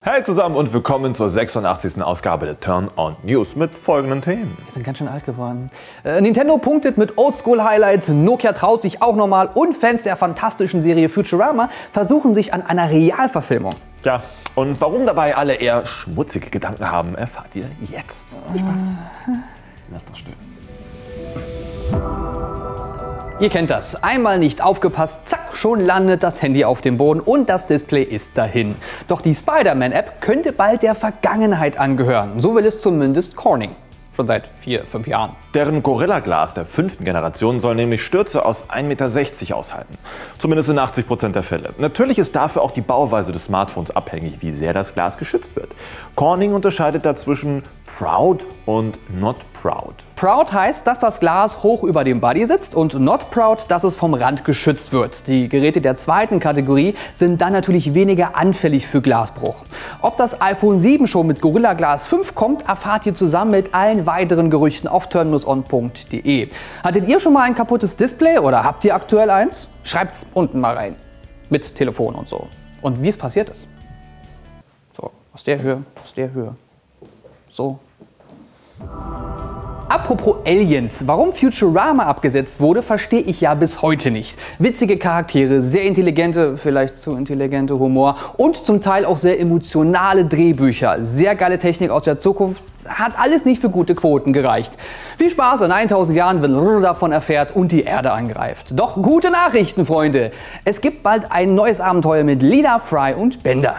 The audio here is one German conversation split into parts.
Hey zusammen und willkommen zur 86. Ausgabe der Turn On News mit folgenden Themen. Wir sind ganz schön alt geworden. Nintendo punktet mit Oldschool-Highlights, Nokia traut sich auch nochmal und Fans der fantastischen Serie Futurama versuchen sich an einer Realverfilmung. Ja, und warum dabei alle eher schmutzige Gedanken haben, erfahrt ihr jetzt. Viel Spaß. Lass das stehen. Ihr kennt das. Einmal nicht aufgepasst, zack, schon landet das Handy auf dem Boden und das Display ist dahin. Doch die Spider-Man-App könnte bald der Vergangenheit angehören. So will es zumindest Corning. Schon seit 4-5 Jahren. Deren Gorilla Glas der 5. Generation soll nämlich Stürze aus 1,60 Meter aushalten. Zumindest in 80% der Fälle. Natürlich ist dafür auch die Bauweise des Smartphones abhängig, wie sehr das Glas geschützt wird. Corning unterscheidet dazwischen Proud und Not Proud. Proud heißt, dass das Glas hoch über dem Body sitzt und Not Proud, dass es vom Rand geschützt wird. Die Geräte der zweiten Kategorie sind dann natürlich weniger anfällig für Glasbruch. Ob das iPhone 7 schon mit Gorilla Glas 5 kommt, erfahrt ihr zusammen mit allen weiteren Gerüchten auf turnmusson.de. Hattet ihr schon mal ein kaputtes Display oder habt ihr aktuell eins? Schreibt's unten mal rein. Mit Telefon und so. Und wie es passiert ist. So, aus der Höhe, so. Apropos Aliens, warum Futurama abgesetzt wurde, verstehe ich ja bis heute nicht. Witzige Charaktere, sehr intelligente, vielleicht zu intelligente Humor und zum Teil auch sehr emotionale Drehbücher. Sehr geile Technik aus der Zukunft, hat alles nicht für gute Quoten gereicht. Viel Spaß in 1000 Jahren, wenn Rrr davon erfährt und die Erde angreift. Doch gute Nachrichten, Freunde! Es gibt bald ein neues Abenteuer mit Leela, Fry und Bender.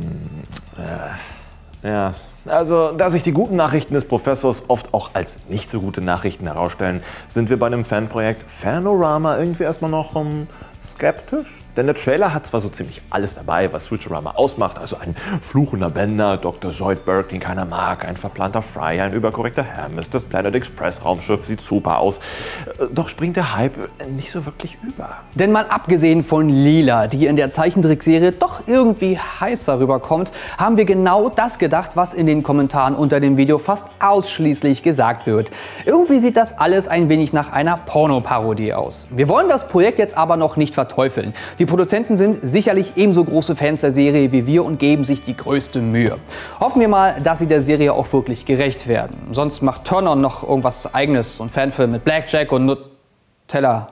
Ja. Also, da sich die guten Nachrichten des Professors oft auch als nicht so gute Nachrichten herausstellen, sind wir bei einem Fanprojekt Fanorama irgendwie erstmal noch skeptisch. Denn der Trailer hat zwar so ziemlich alles dabei, was Futurama ausmacht, also ein fluchender Bender, Dr. Zoidberg, den keiner mag, ein verplanter Fry, ein überkorrekter Hermes, das Planet Express Raumschiff sieht super aus. Doch springt der Hype nicht so wirklich über. Denn mal abgesehen von Leela, die in der Zeichentrickserie doch irgendwie heißer rüberkommt, haben wir genau das gedacht, was in den Kommentaren unter dem Video fast ausschließlich gesagt wird. Irgendwie sieht das alles ein wenig nach einer Pornoparodie aus. Wir wollen das Projekt jetzt aber noch nicht verteufeln. Die Produzenten sind sicherlich ebenso große Fans der Serie wie wir und geben sich die größte Mühe. Hoffen wir mal, dass sie der Serie auch wirklich gerecht werden. Sonst macht Turn-On noch irgendwas Eigenes, so ein Fanfilm mit Blackjack und Nutella.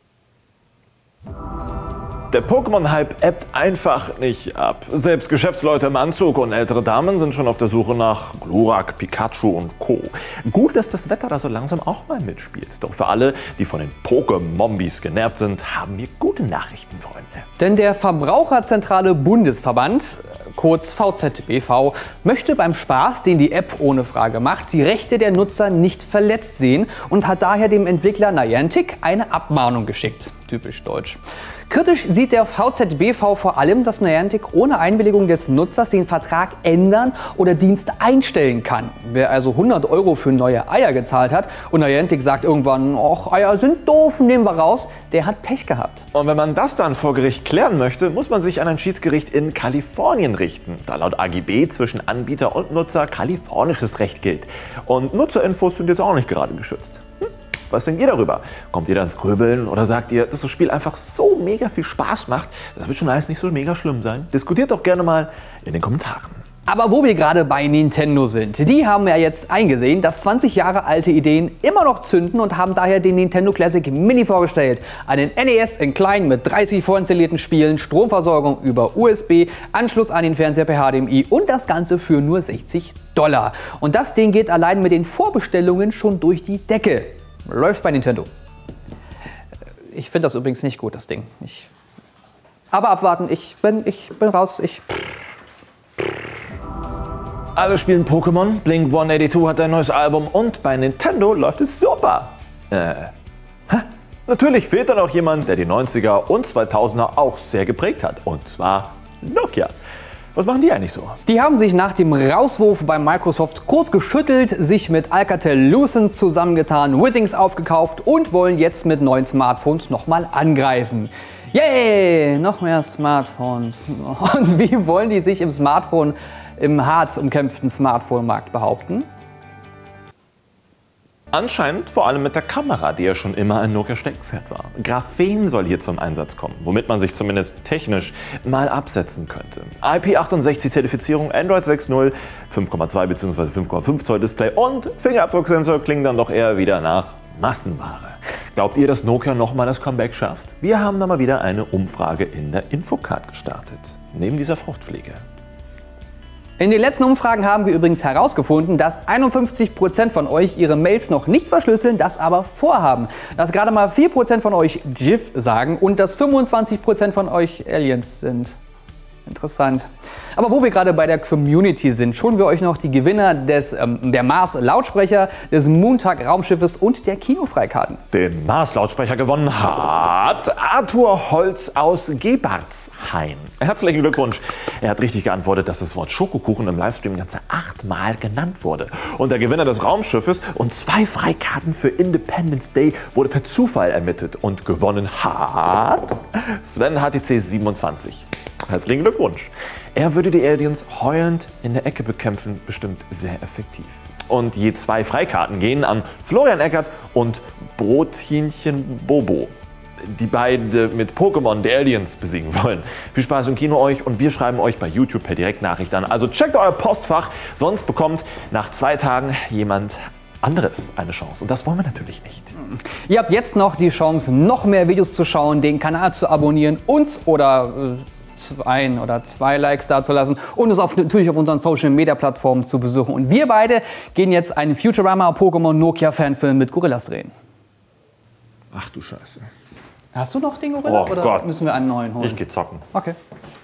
Der Pokémon-Hype ebbt einfach nicht ab. Selbst Geschäftsleute im Anzug und ältere Damen sind schon auf der Suche nach Glurak, Pikachu und Co. Gut, dass das Wetter da so langsam auch mal mitspielt. Doch für alle, die von den Pokémombis genervt sind, haben wir gute Nachrichten, Freunde. Denn der Verbraucherzentrale Bundesverband, kurz VZBV, möchte beim Spaß, den die App ohne Frage macht, die Rechte der Nutzer nicht verletzt sehen und hat daher dem Entwickler Niantic eine Abmahnung geschickt. Typisch deutsch. Kritisch sieht der VZBV vor allem, dass Niantic ohne Einwilligung des Nutzers den Vertrag ändern oder Dienste einstellen kann. Wer also 100 € für neue Eier gezahlt hat und Niantic sagt irgendwann, ach, Eier sind doof, nehmen wir raus, der hat Pech gehabt. Und wenn man das dann vor Gericht klären möchte, muss man sich an ein Schiedsgericht in Kalifornien richten, da laut AGB zwischen Anbieter und Nutzer kalifornisches Recht gilt. Und Nutzerinfos sind jetzt auch nicht gerade geschützt. Was denkt ihr darüber? Kommt ihr da ins Grübeln oder sagt ihr, dass das Spiel einfach so mega viel Spaß macht? Das wird schon alles nicht so mega schlimm sein. Diskutiert doch gerne mal in den Kommentaren. Aber wo wir gerade bei Nintendo sind, die haben ja jetzt eingesehen, dass 20 Jahre alte Ideen immer noch zünden und haben daher den Nintendo Classic Mini vorgestellt. Einen NES in klein mit 30 vorinstallierten Spielen, Stromversorgung über USB, Anschluss an den Fernseher per HDMI und das Ganze für nur $60. Und das Ding geht allein mit den Vorbestellungen schon durch die Decke. Läuft bei Nintendo. Ich finde das übrigens nicht gut, das Ding. Aber abwarten, ich bin raus. Alle spielen Pokémon, Blink-182 hat ein neues Album und bei Nintendo läuft es super. Natürlich fehlt dann auch jemand, der die 90er und 2000er auch sehr geprägt hat. Und zwar Nokia. Was machen die eigentlich so? Die haben sich nach dem Rauswurf bei Microsoft kurz geschüttelt, sich mit Alcatel-Lucent zusammengetan, Withings aufgekauft und wollen jetzt mit neuen Smartphones nochmal angreifen. Yay! Noch mehr Smartphones. Und wie wollen die sich im hart umkämpften Smartphone-Markt behaupten? Anscheinend vor allem mit der Kamera, die ja schon immer ein Nokia-Steckenpferd war. Graphen soll hier zum Einsatz kommen, womit man sich zumindest technisch mal absetzen könnte. IP68-Zertifizierung, Android 6.0, 5,2 bzw. 5,5 Zoll Display und Fingerabdrucksensor klingen dann doch eher wieder nach Massenware. Glaubt ihr, dass Nokia nochmal das Comeback schafft? Wir haben da mal wieder eine Umfrage in der Infocard gestartet, neben dieser Fruchtfliege. In den letzten Umfragen haben wir übrigens herausgefunden, dass 51% von euch ihre Mails noch nicht verschlüsseln, das aber vorhaben. Dass gerade mal 4% von euch GIF sagen und dass 25% von euch Aliens sind. Interessant. Aber wo wir gerade bei der Community sind, schonen wir euch noch die Gewinner der Mars-Lautsprecher, des Montag-Raumschiffes und der Kinofreikarten. Den Mars-Lautsprecher gewonnen hat Arthur Holz aus Gebartshain. Herzlichen Glückwunsch. Er hat richtig geantwortet, dass das Wort Schokokuchen im Livestream ganze 8-mal genannt wurde. Und der Gewinner des Raumschiffes und 2 Freikarten für Independence Day wurde per Zufall ermittelt. Und gewonnen hat Sven HTC 27. Herzlichen Glückwunsch. Er würde die Aliens heulend in der Ecke bekämpfen, bestimmt sehr effektiv. Und je 2 Freikarten gehen an Florian Eckert und Brothähnchen Bobo, die beide mit Pokémon die Aliens besiegen wollen. Viel Spaß im Kino euch und wir schreiben euch bei YouTube per Direktnachricht an. Also checkt euer Postfach, sonst bekommt nach 2 Tagen jemand anderes eine Chance. Und das wollen wir natürlich nicht. Ihr habt jetzt noch die Chance, noch mehr Videos zu schauen, den Kanal zu abonnieren, uns oder 1 oder 2 Likes dazulassen und uns natürlich auf unseren Social Media Plattformen zu besuchen. Und wir beide gehen jetzt einen Futurama Pokémon Nokia Fanfilm mit Gorillas drehen. Ach du Scheiße. Hast du noch den Gorilla Oh oder Gott. müssen wir einen neuen holen? Ich geh zocken. Okay.